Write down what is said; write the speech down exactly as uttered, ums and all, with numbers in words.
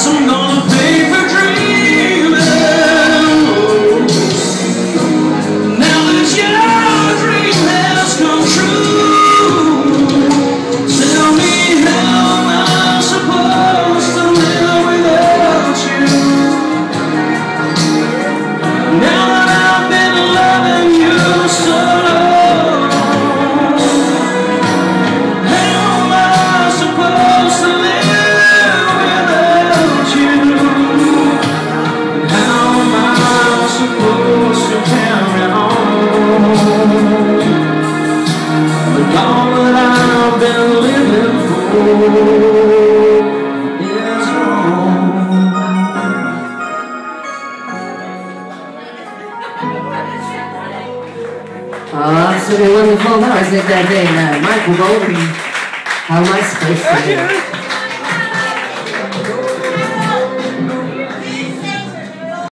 I'm gonna pay for dreaming. Now that your dream has come true, tell me how am I supposed to live without you? Now that I've been loving you so long, how am I supposed to live without you? How am I supposed to carry on with all that I've been living for is wrong? Oh, absolutely wonderful. That was Nick Davey and uh, Michael Bolton. How am I supposed to do?